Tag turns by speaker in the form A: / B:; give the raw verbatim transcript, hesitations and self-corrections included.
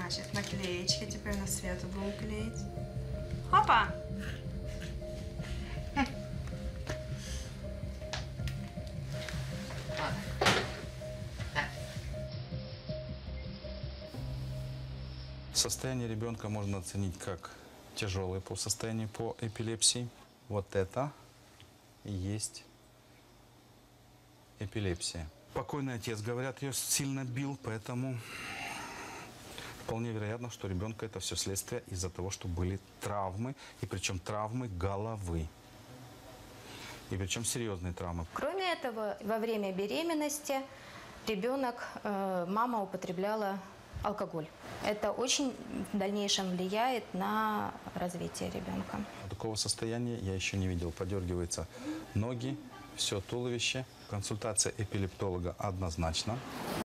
A: Значит, наклеечки теперь на Свету будем клеить. Опа!
B: Состояние ребенка можно оценить как тяжелое по состоянию по эпилепсии. Вот это и есть эпилепсия. Покойный отец, говорят, ее сильно бил, поэтому вполне вероятно, что ребенка это все следствие из-за того, что были травмы, и причем травмы головы. И причем серьезные травмы.
C: Кроме этого, во время беременности ребенок, э, мама употребляла алкоголь. Это очень в дальнейшем влияет на развитие ребенка.
B: Такого состояния я еще не видел. Подергиваются ноги, все туловище. Консультация эпилептолога однозначно.